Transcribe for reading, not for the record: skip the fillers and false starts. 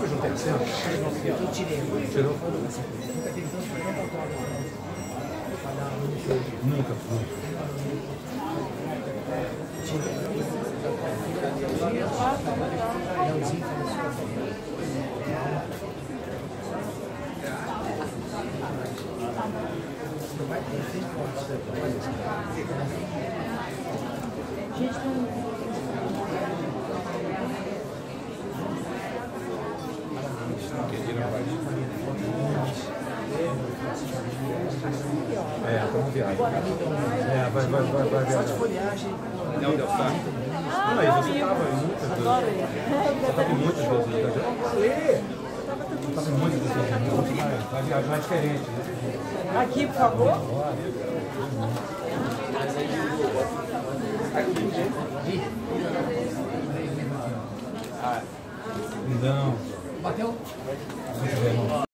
foi junto esse ano? Eu tirei. Tirou? Nunca teve tanto tatuado. Nunca. Vamos viajar. Vai viajar. Não deu certo. Não, aí você estava em muitas vezes. Você estava em muitas vezes. Estava em muitas vezes. Vai viajar mais diferente. Aqui, por favor. Não. Bateu?